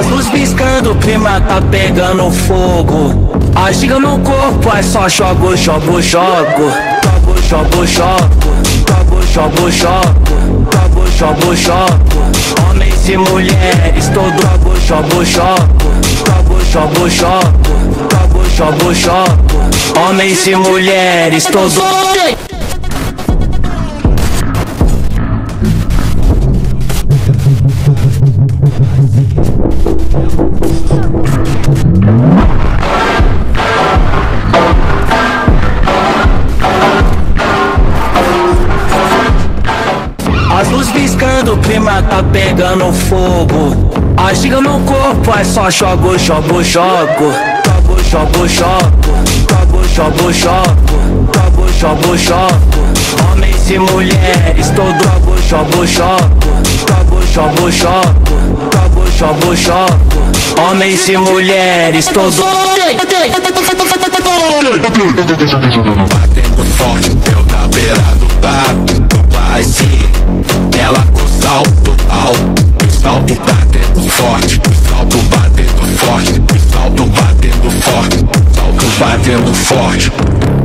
As luzes piscando, o clima tá pegando fogo. A giga no corpo, é só jogo, jogo, jogo. Jogo, jogo, jogo. Jogo, jogo, jogo, jogo. Homens e mulheres, todo jogo, jogo, jogo. Jogo, jogo, jogo, jogo. Homens e mulheres, todo. As luzes piscando, o clima tá pegando fogo. A giga no corpo, é só jogo, jogo, jogo. Jogo, jogo, jogo. Jogo, jogo, jogo. Jogo, jogo. Homens e mulheres, todo jogo, jogo. Jogo, jogo. Jogo, jogo. Homens e mulheres, todo. Batendo forte, eu na beira do bar, do barzinho. Ela com salto alto, o salto batendo forte, o salto batendo forte, o salto batendo forte, o salto batendo forte.